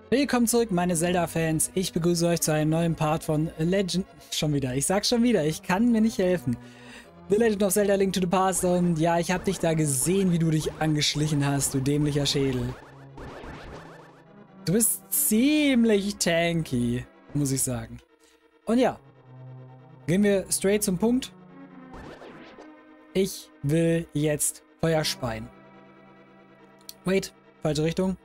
Willkommen zurück, meine Zelda-Fans. Ich begrüße euch zu einem neuen Part von Legend... Schon wieder, ich sag's schon wieder, ich kann mir nicht helfen. The Legend of Zelda: Link to the Past. Und ja, ich habe dich da gesehen, wie du dich angeschlichen hast, du dämlicher Schädel. Du bist ziemlich tanky, muss ich sagen. Und ja, gehen wir straight zum Punkt. Ich will jetzt Feuer speien. Wait, falsche Richtung.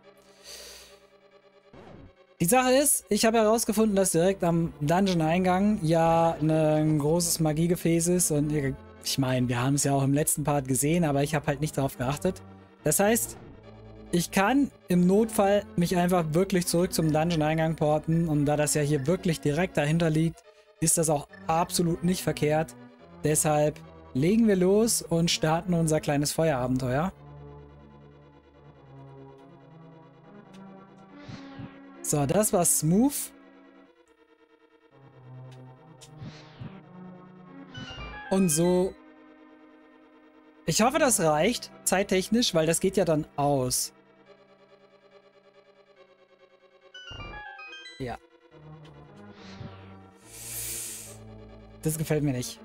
Die Sache ist, ich habe herausgefunden, dass direkt am Dungeon-Eingang ja ein großes Magiegefäß ist. Und ich meine, wir haben es ja auch im letzten Part gesehen, aber ich habe halt nicht darauf geachtet. Das heißt, ich kann im Notfall mich einfach wirklich zurück zum Dungeon-Eingang porten. Und da das ja hier wirklich direkt dahinter liegt, ist das auch absolut nicht verkehrt. Deshalb legen wir los und starten unser kleines Feuerabenteuer. So, das war smooth. Und so. Ich hoffe, das reicht, zeittechnisch, weil das geht ja dann aus. Ja. Das gefällt mir nicht.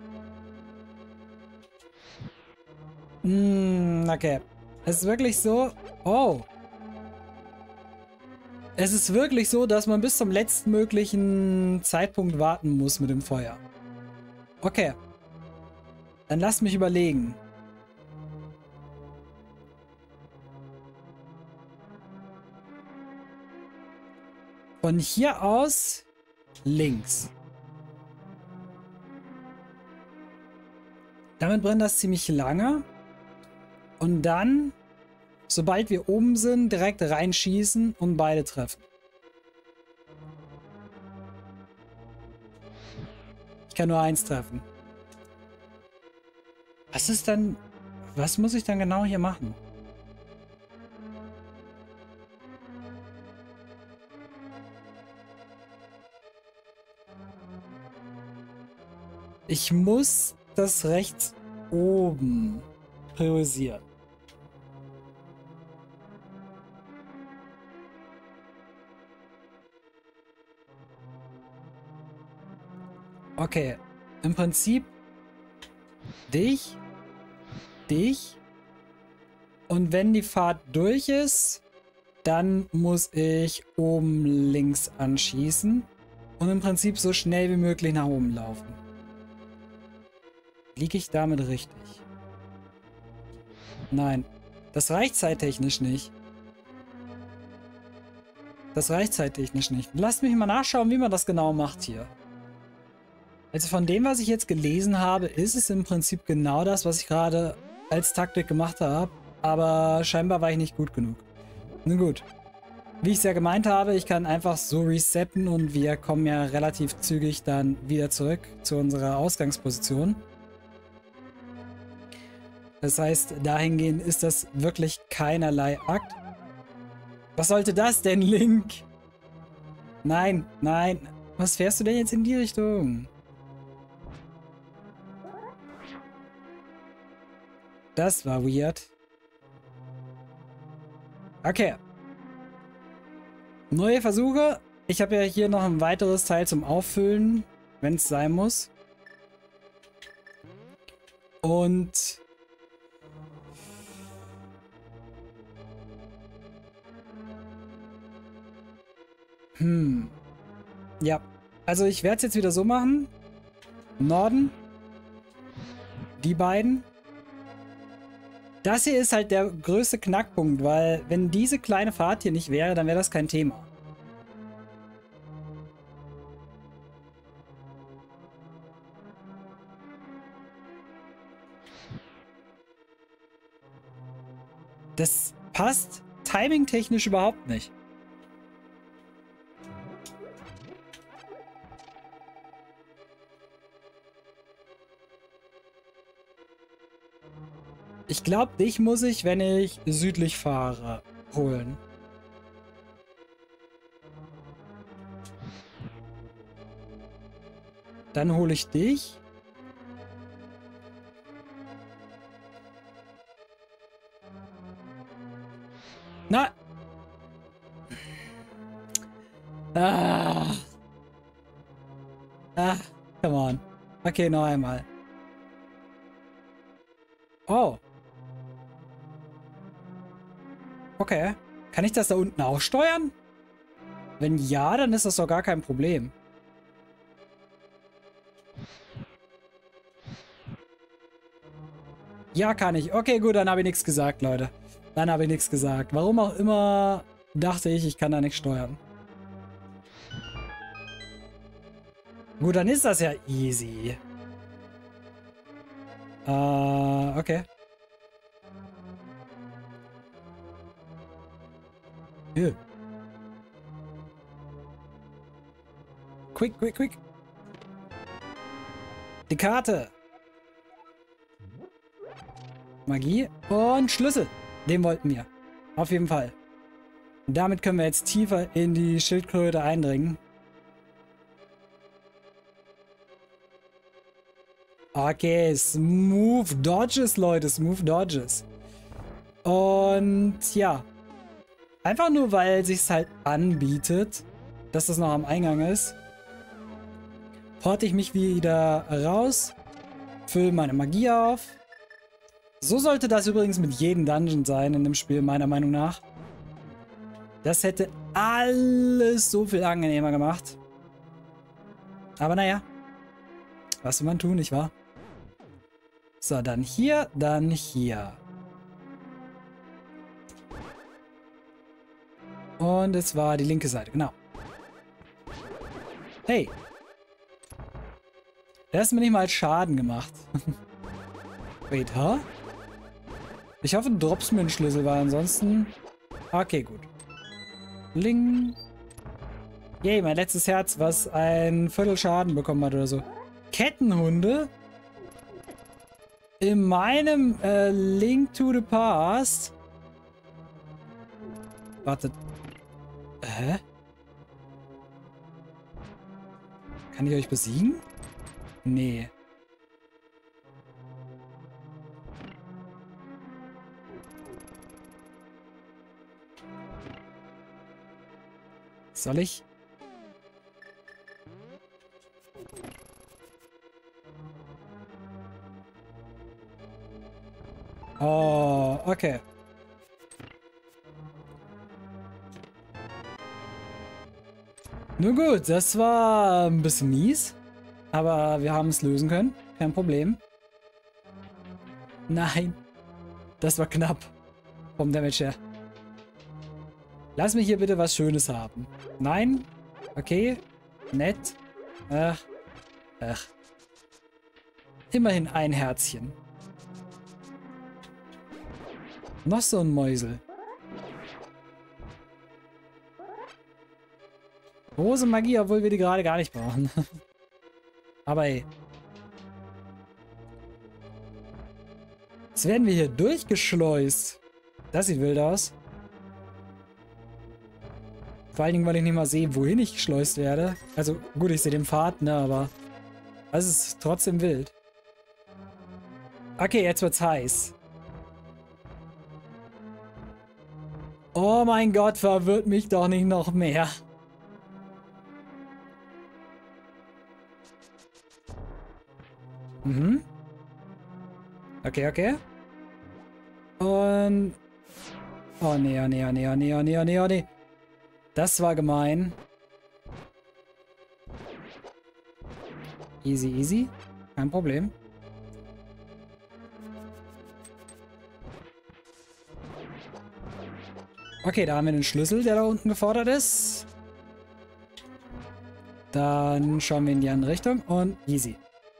Okay. Es ist wirklich so. Oh. Es ist wirklich so, dass man bis zum letztmöglichen Zeitpunkt warten muss mit dem Feuer. Okay. Dann lasst mich überlegen. Von hier aus links. Damit brennt das ziemlich lange. Und dann, sobald wir oben sind, direkt reinschießen und beide treffen. Ich kann nur eins treffen. Was ist dann... Was muss ich dann genau hier machen? Ich muss das rechts oben priorisieren. Okay, im Prinzip dich, dich und wenn die Fahrt durch ist, dann muss ich oben links anschießen und im Prinzip so schnell wie möglich nach oben laufen. Liege ich damit richtig? Nein, das reicht zeittechnisch nicht. Das reicht zeittechnisch nicht. Lasst mich mal nachschauen, wie man das genau macht hier. Also von dem, was ich jetzt gelesen habe, ist es im Prinzip genau das, was ich gerade als Taktik gemacht habe. Aber scheinbar war ich nicht gut genug. Nun gut. Wie ich es ja gemeint habe, ich kann einfach so resetten und wir kommen ja relativ zügig dann wieder zurück zu unserer Ausgangsposition. Das heißt, dahingehend ist das wirklich keinerlei Akt. Was sollte das denn, Link? Nein, nein. Was fährst du denn jetzt in die Richtung? Das war weird. Okay. Neue Versuche. Ich habe ja hier noch ein weiteres Teil zum Auffüllen, wenn es sein muss. Und... Ja. Also ich werde es jetzt wieder so machen. Norden. Die beiden. Das hier ist halt der größte Knackpunkt, weil wenn diese kleine Fahrt hier nicht wäre, dann wäre das kein Thema. Das passt timingtechnisch überhaupt nicht. Ich glaube, dich muss ich, wenn ich südlich fahre, holen. Dann hole ich dich. Na! Ah. Ah, come on. Okay, noch einmal. Oh. Okay. Kann ich das da unten auch steuern? Wenn ja, dann ist das doch gar kein Problem. Ja, kann ich. Okay, gut, dann habe ich nichts gesagt, Leute. Dann habe ich nichts gesagt. Warum auch immer dachte ich, ich kann da nichts steuern. Gut, dann ist das ja easy. Okay. Ew. Quick, quick, quick. Die Karte. Magie und Schlüssel. Den wollten wir. Auf jeden Fall. Und damit können wir jetzt tiefer in die Schildkröte eindringen. Okay, Smooth Dodges, Leute. Smooth Dodges. Und ja. Einfach nur, weil es sich halt anbietet, dass das noch am Eingang ist, porte ich mich wieder raus, fülle meine Magie auf. So sollte das übrigens mit jedem Dungeon sein in dem Spiel, meiner Meinung nach. Das hätte alles so viel angenehmer gemacht. Aber naja, was will man tun, nicht wahr? So, dann hier, dann hier. Und es war die linke Seite, genau. Hey. Der hast mir nicht mal Schaden gemacht. Wait, huh? Ich hoffe, du droppst mir einen Schlüssel, weil ansonsten... Okay, gut. Bling. Yay, mein letztes Herz, was ein Viertel Schaden bekommen hat oder so. Kettenhunde? In meinem Link to the Past... Wartet. Hä? Kann ich euch besiegen? Nee. Soll ich? Oh, okay. Nun gut, das war ein bisschen mies. Aber wir haben es lösen können. Kein Problem. Nein. Das war knapp. Vom Damage her. Lass mich hier bitte was Schönes haben. Nein? Okay. Nett. Ach. Ach. Immerhin ein Herzchen. Noch so ein Mäusel. Große Magie, obwohl wir die gerade gar nicht brauchen. Aber ey. Jetzt werden wir hier durchgeschleust. Das sieht wild aus. Vor allen Dingen, weil ich nicht mal sehe, wohin ich geschleust werde. Also gut, ich sehe den Pfad, ne, aber es ist trotzdem wild. Okay, jetzt wird's heiß. Oh mein Gott, verwirrt mich doch nicht noch mehr. Mhm. Okay, okay. Und... Oh nee, oh nee, oh nee, oh nee, oh nee, oh nee, oh nee. Das war gemein. Easy, easy. Kein Problem. Okay, da haben wir den Schlüssel, der da unten gefordert ist. Dann schauen wir in die andere Richtung und easy.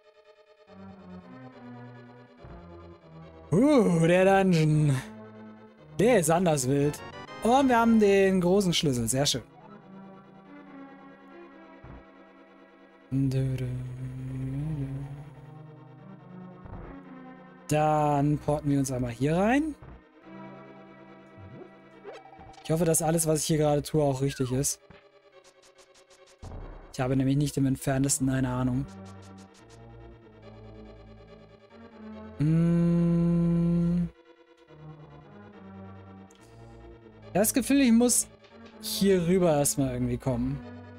Der Dungeon. Der ist anders wild. Und wir haben den großen Schlüssel. Sehr schön. Dann porten wir uns einmal hier rein. Ich hoffe, dass alles, was ich hier gerade tue, auch richtig ist. Ich habe nämlich nicht im Entferntesten eine Ahnung. Das Gefühl, ich muss hier rüber erstmal irgendwie kommen.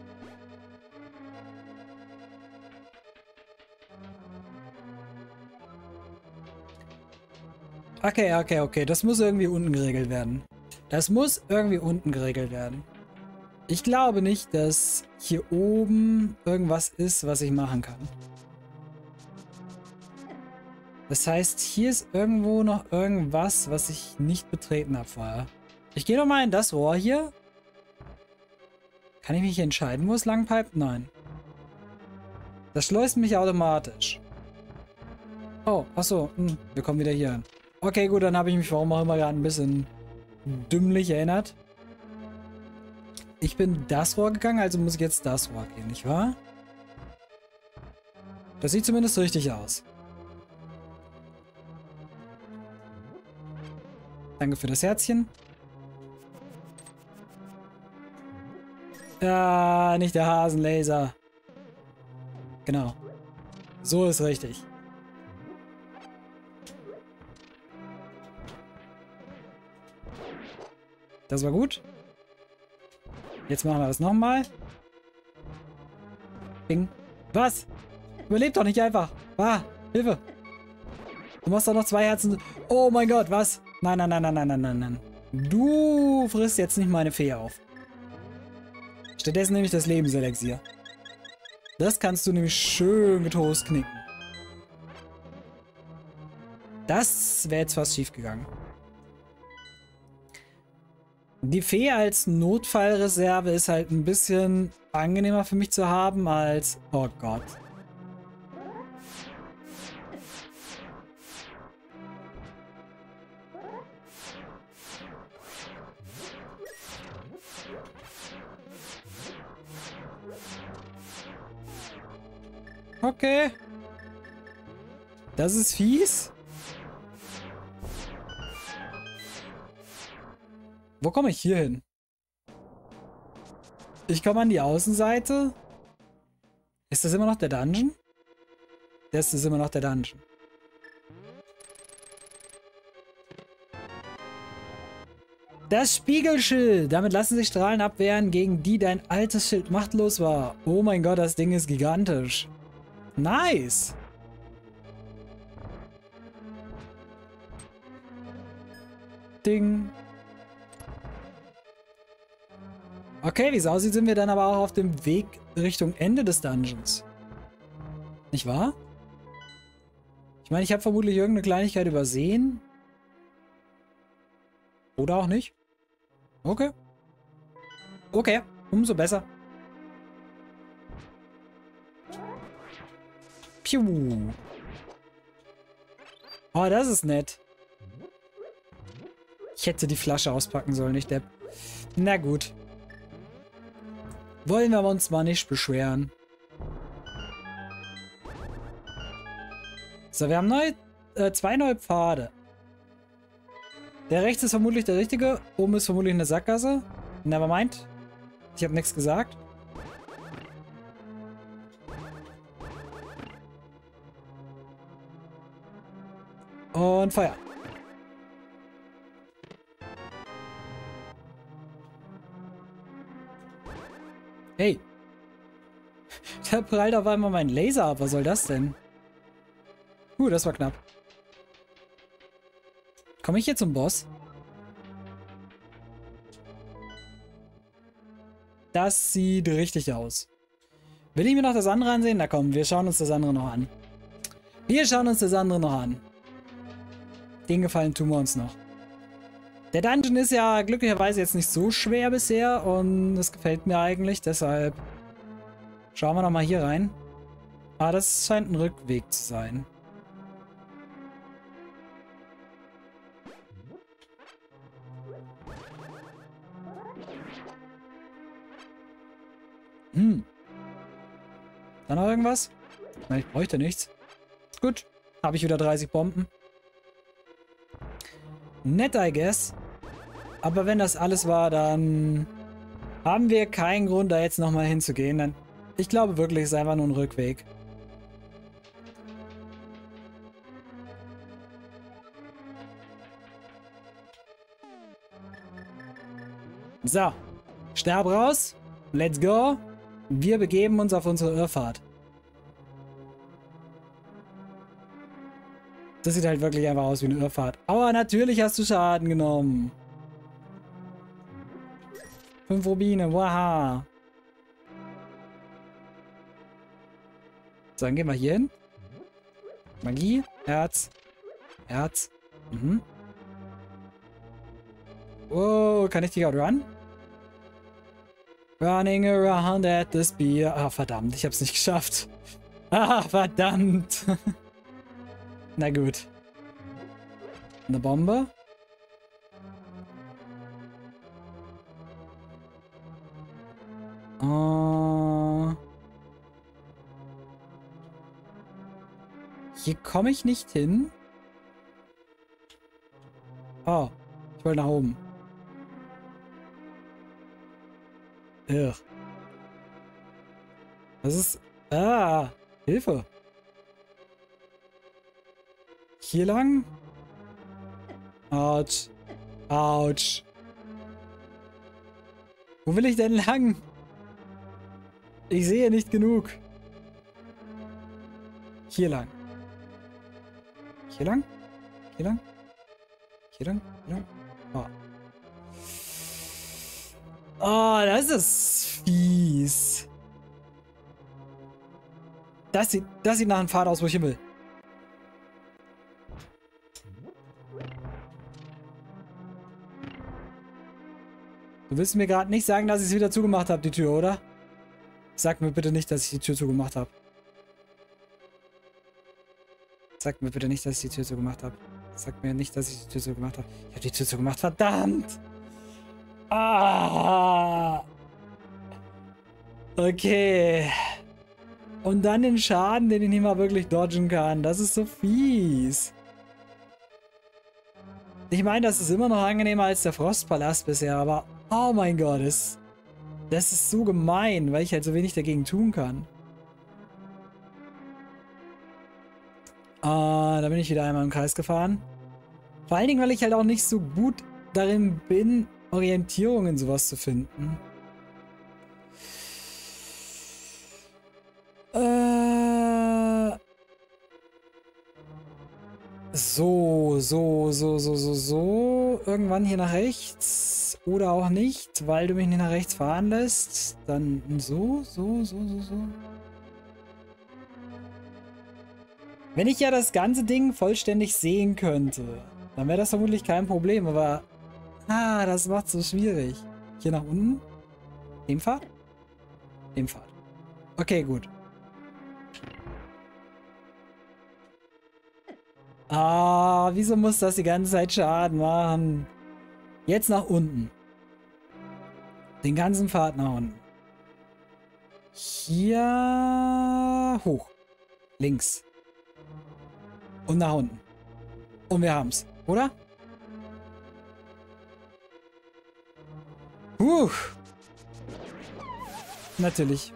Okay, okay, okay. Das muss irgendwie unten geregelt werden. Das muss irgendwie unten geregelt werden. Ich glaube nicht, dass hier oben irgendwas ist, was ich machen kann. Das heißt, hier ist irgendwo noch irgendwas, was ich nicht betreten habe vorher. Ich gehe nochmal in das Rohr hier. Kann ich mich entscheiden, wo es lang pipet? Nein. Das schleust mich automatisch. Oh, achso. Wir kommen wieder hier hin. Okay, gut, dann habe ich mich warum auch immer gerade ein bisschen dümmlich erinnert. Ich bin das Rohr gegangen, also muss ich jetzt das Rohr gehen, nicht wahr? Das sieht zumindest richtig aus. Danke für das Herzchen. Ja, nicht der Hasenlaser. Genau. So ist richtig. Das war gut. Jetzt machen wir das nochmal. Bing. Was? Überlebt doch nicht einfach. Ah, Hilfe. Du machst doch noch 2 Herzen. Oh mein Gott, was? Nein, nein, nein, nein, nein, nein, nein, nein. Du frisst jetzt nicht meine Fee auf. Stattdessen nehme ich das Lebenselixier. Das kannst du nämlich schön getoast knicken. Das wäre jetzt fast schief gegangen. Die Fee als Notfallreserve ist halt ein bisschen angenehmer für mich zu haben als... Oh Gott. Okay. Das ist fies. Wo komme ich hier hin? Ich komme an die Außenseite. Ist das immer noch der Dungeon? Das ist immer noch der Dungeon. Das Spiegelschild. Damit lassen sich Strahlen abwehren, gegen die dein altes Schild machtlos war. Oh mein Gott, das Ding ist gigantisch. Nice. Ding. Okay, wie es aussieht, sind wir dann aber auch auf dem Weg Richtung Ende des Dungeons. Nicht wahr? Ich meine, ich habe vermutlich irgendeine Kleinigkeit übersehen. Oder auch nicht. Okay. Okay, umso besser. Piu. Oh, das ist nett. Ich hätte die Flasche auspacken sollen, nicht Depp. Na gut. Wollen wir uns mal nicht beschweren. So, wir haben 2 neue Pfade. Der rechts ist vermutlich der richtige. Oben ist vermutlich eine Sackgasse. Nevermind. Ich habe nichts gesagt. Und Feuer. Hey. Da prallt auf einmal mein Laser ab. Was soll das denn? Das war knapp. Komme ich hier zum Boss? Das sieht richtig aus. Will ich mir noch das andere ansehen? Na komm, wir schauen uns das andere noch an. Wir schauen uns das andere noch an. Den Gefallen tun wir uns noch. Der Dungeon ist ja glücklicherweise jetzt nicht so schwer bisher und es gefällt mir eigentlich, deshalb schauen wir noch mal hier rein. Ah, das scheint ein Rückweg zu sein. Dann noch irgendwas? Ich meine, ich bräuchte nichts. Gut, habe ich wieder 30 Bomben. Nett, I guess. Aber wenn das alles war, dann haben wir keinen Grund, da jetzt nochmal hinzugehen. Dann, ich glaube wirklich, es ist einfach nur ein Rückweg. So, Stab raus. Let's go. Wir begeben uns auf unsere Irrfahrt. Das sieht halt wirklich einfach aus wie eine Irrfahrt. Aber natürlich hast du Schaden genommen. 5 Rubine, waha. So, dann gehen wir hier hin. Magie, Herz, Herz. Mhm. Oh, kann ich die outrun? Running around at the spear. Ah, verdammt, ich hab's nicht geschafft. Ah, verdammt. Na gut. Eine Bombe. Oh. Hier komme ich nicht hin. Oh, ich wollte nach oben. Ugh. Das ist... Ah, Hilfe. Hier lang? Autsch. Autsch. Wo will ich denn lang? Ich sehe nicht genug. Hier lang. Hier lang? Hier lang? Hier lang? Hier lang? Oh. Oh, das ist fies. Das sieht nach einem Pfad aus, wo ich hin will. Du willst mir gerade nicht sagen, dass ich es wieder zugemacht habe, die Tür, oder? Sag mir bitte nicht, dass ich die Tür zugemacht habe. Sag mir bitte nicht, dass ich die Tür zugemacht habe. Sag mir nicht, dass ich die Tür zugemacht habe. Ich habe die Tür zugemacht, verdammt! Ah! Okay. Und dann den Schaden, den ich nicht mal wirklich dodgen kann. Das ist so fies. Ich meine, das ist immer noch angenehmer als der Frostpalast bisher, aber oh mein Gott, das ist so gemein, weil ich halt so wenig dagegen tun kann. Da bin ich wieder einmal im Kreis gefahren. Vor allen Dingen, weil ich halt auch nicht so gut darin bin, Orientierung in sowas zu finden. So. Irgendwann hier nach rechts. Oder auch nicht, weil du mich nicht nach rechts fahren lässt. Dann so. Wenn ich ja das ganze Ding vollständig sehen könnte, dann wäre das vermutlich kein Problem, aber... Ah, das macht so schwierig. Hier nach unten? Dem Pfad? Dem Pfad. Okay, gut. Ah, wieso muss das die ganze Zeit Schaden machen? Jetzt nach unten. Den ganzen Pfad nach unten. Hier hoch. Links. Und nach unten. Und wir haben's, oder? Natürlich.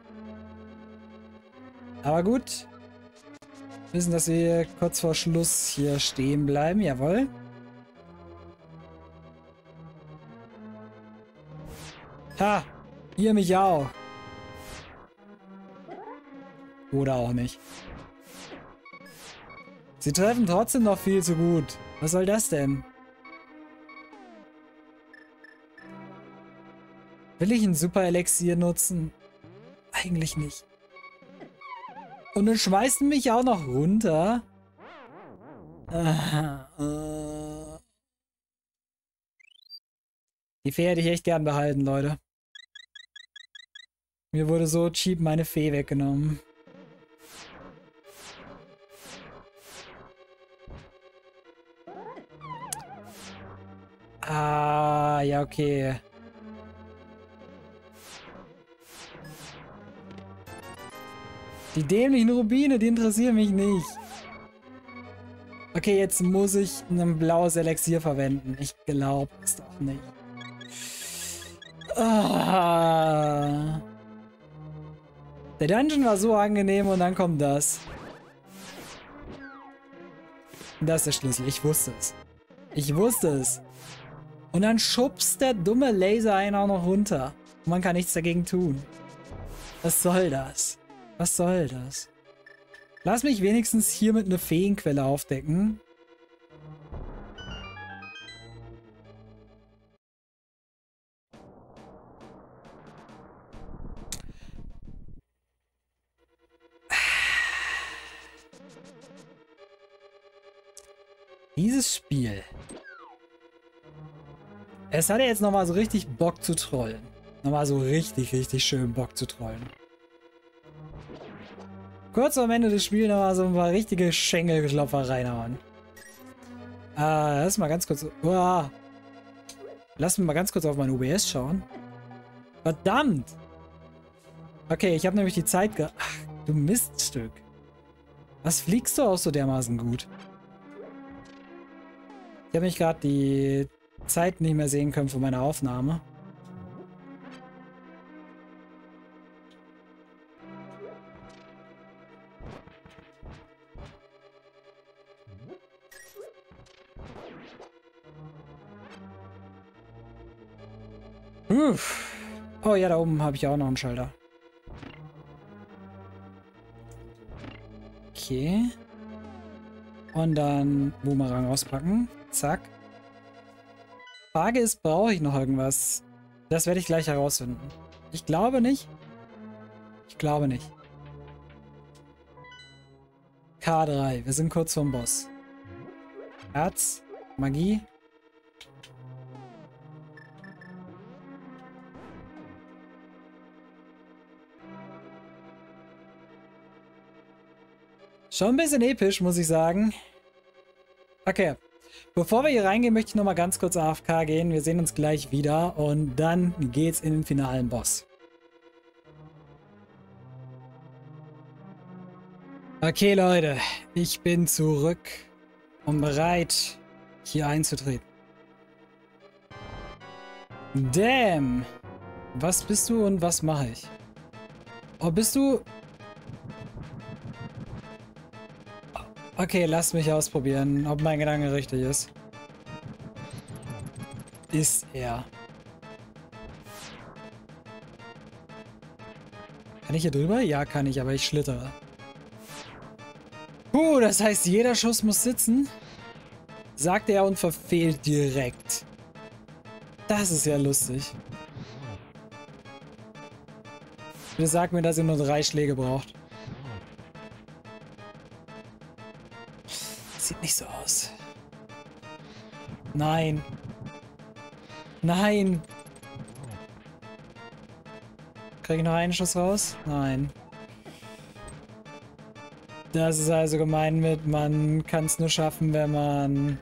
Aber gut. Wir wissen, dass wir kurz vor Schluss hier stehen bleiben. Jawohl. Ha! Ihr mich auch. Oder auch nicht. Sie treffen trotzdem noch viel zu gut. Was soll das denn? Will ich ein Super-Elixier nutzen? Eigentlich nicht. Und dann schmeißen mich auch noch runter. Die Fee hätte ich echt gern behalten, Leute. Mir wurde so cheap meine Fee weggenommen. Ah, ja, okay. Die dämlichen Rubine, die interessieren mich nicht. Okay, jetzt muss ich ein blaues Elixier verwenden. Ich glaube es doch nicht. Ah. Der Dungeon war so angenehm und dann kommt das. Das ist der Schlüssel. Ich wusste es. Ich wusste es. Und dann schubst der dumme Laser einen auch noch runter. Und man kann nichts dagegen tun. Was soll das? Was soll das? Lass mich wenigstens hier mit einer Feenquelle aufdecken. Dieses Spiel. Es hat ja jetzt nochmal so richtig Bock zu trollen. Nochmal so richtig, richtig schön Bock zu trollen. Kurz am Ende des Spiels nochmal so ein paar richtige Schenkelklopfer reinhauen. Lass mal ganz kurz... Lass mich mal ganz kurz auf mein OBS schauen. Verdammt! Okay, ich habe nämlich die Zeit Ach, du Miststück. Was fliegst du auch so dermaßen gut? Ich habe mich gerade die Zeit nicht mehr sehen können von meiner Aufnahme. Oh ja, da oben habe ich auch noch einen Schalter. Okay. Und dann Boomerang auspacken. Zack. Frage ist, brauche ich noch irgendwas? Das werde ich gleich herausfinden. Ich glaube nicht. Ich glaube nicht. K3. Wir sind kurz vorm Boss. Herz. Magie. Schon ein bisschen episch, muss ich sagen. Okay. Bevor wir hier reingehen, möchte ich nochmal ganz kurz AFK gehen. Wir sehen uns gleich wieder und dann geht's in den finalen Boss. Okay, Leute. Ich bin zurück und bereit, hier einzutreten. Damn. Was bist du und was mache ich? Oh, bist du... Okay, lass mich ausprobieren, ob mein Gedanke richtig ist. Ist er. Kann ich hier drüber? Ja, kann ich, aber ich schlittere. Das heißt, jeder Schuss muss sitzen? Sagt er und verfehlt direkt. Das ist ja lustig. Bitte sag mir, dass ihr nur 3 Schläge braucht. Sieht nicht so aus. Nein. Nein. Kriege ich noch einen Schuss raus? Nein. Das ist also gemein mit, man kann es nur schaffen, wenn man...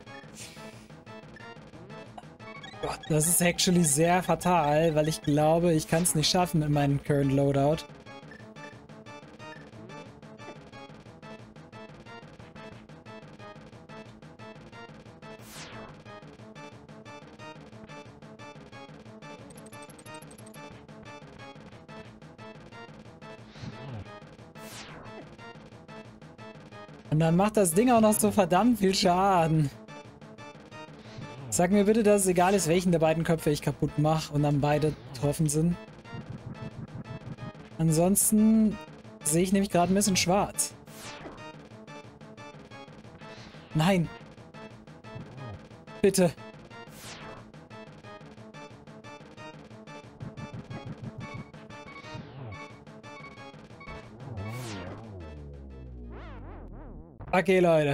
Gott, das ist actually sehr fatal, weil ich glaube, ich kann es nicht schaffen mit meinem Current Loadout. Und dann macht das Ding auch noch so verdammt viel Schaden. Sag mir bitte, dass es egal ist, welchen der beiden Köpfe ich kaputt mache und dann beide getroffen sind. Ansonsten sehe ich nämlich gerade ein bisschen schwarz. Nein. Bitte. Okay, Leute.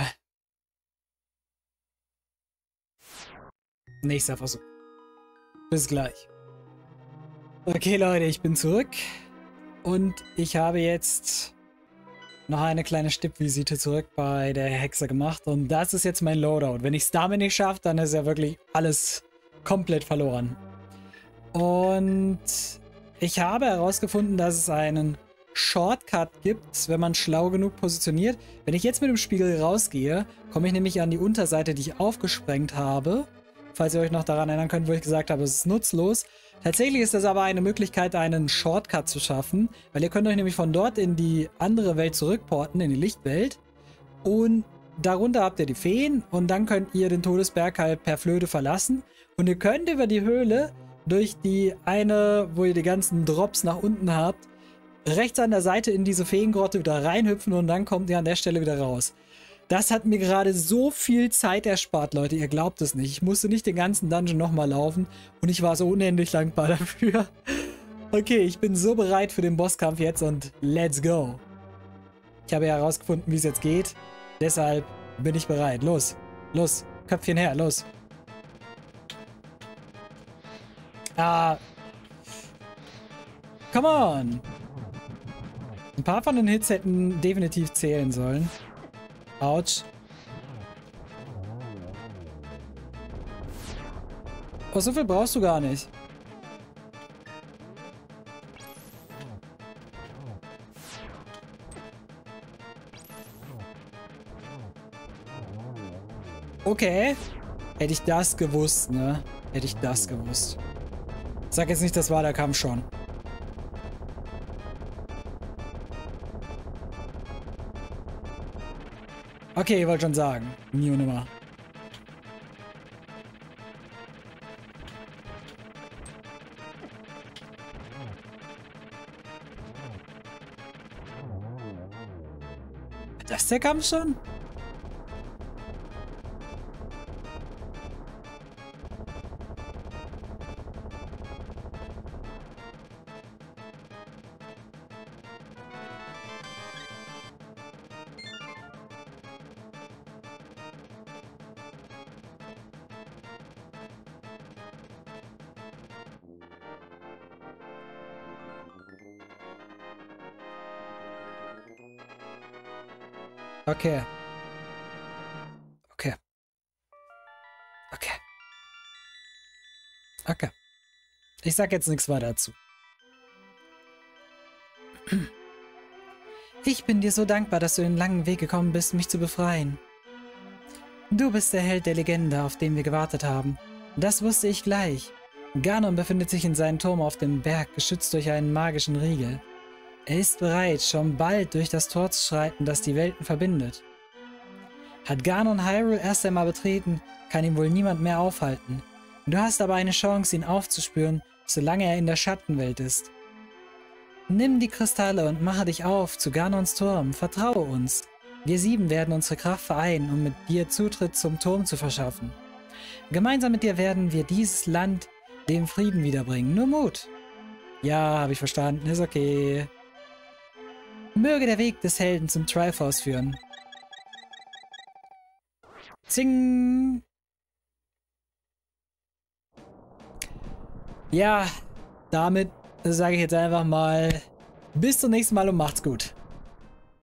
Nächster Versuch. Bis gleich. Okay, Leute, ich bin zurück. Und ich habe jetzt noch eine kleine Stippvisite zurück bei der Hexe gemacht. Und das ist jetzt mein Loadout. Wenn ich es damit nicht schaffe, dann ist ja wirklich alles komplett verloren. Und ich habe herausgefunden, dass es einen Shortcut gibt, wenn man schlau genug positioniert. Wenn ich jetzt mit dem Spiegel rausgehe, komme ich nämlich an die Unterseite, die ich aufgesprengt habe. Falls ihr euch noch daran erinnern könnt, wo ich gesagt habe, es ist nutzlos. Tatsächlich ist das aber eine Möglichkeit, einen Shortcut zu schaffen, weil ihr könnt euch nämlich von dort in die andere Welt zurückporten, in die Lichtwelt. Und darunter habt ihr die Feen und dann könnt ihr den Todesberg halt per Flöte verlassen. Und ihr könnt über die Höhle durch die eine, wo ihr die ganzen Drops nach unten habt, rechts an der Seite in diese Feengrotte wieder reinhüpfen und dann kommt ihr an der Stelle wieder raus. Das hat mir gerade so viel Zeit erspart, Leute. Ihr glaubt es nicht. Ich musste nicht den ganzen Dungeon nochmal laufen und ich war so unendlich dankbar dafür. Okay, ich bin so bereit für den Bosskampf jetzt und let's go. Ich habe ja herausgefunden, wie es jetzt geht. Deshalb bin ich bereit. Los, los, Köpfchen her, los. Ah. Come on. Ein paar von den Hits hätten definitiv zählen sollen. Autsch. Oh, so viel brauchst du gar nicht. Okay. Hätte ich das gewusst, ne? Hätte ich das gewusst. Sag jetzt nicht, das war der Kampf schon. Okay, ich wollte schon sagen. Nie und nimmer. Das ist der Kampf schon? Okay. Okay. Okay. Okay. Ich sag jetzt nichts weiter dazu. Ich bin dir so dankbar, dass du den langen Weg gekommen bist, mich zu befreien. Du bist der Held der Legende, auf den wir gewartet haben. Das wusste ich gleich. Ganon befindet sich in seinem Turm auf dem Berg, geschützt durch einen magischen Riegel. Er ist bereit, schon bald durch das Tor zu schreiten, das die Welten verbindet. Hat Ganon Hyrule erst einmal betreten, kann ihn wohl niemand mehr aufhalten. Du hast aber eine Chance, ihn aufzuspüren, solange er in der Schattenwelt ist. Nimm die Kristalle und mache dich auf zu Ganons Turm, vertraue uns. Wir 7 werden unsere Kraft vereinen, um mit dir Zutritt zum Turm zu verschaffen. Gemeinsam mit dir werden wir dieses Land dem Frieden wiederbringen. Nur Mut. Ja, habe ich verstanden, ist okay. Möge der Weg des Helden zum Triforce führen. Zing! Ja, damit sage ich jetzt einfach mal bis zum nächsten Mal und macht's gut.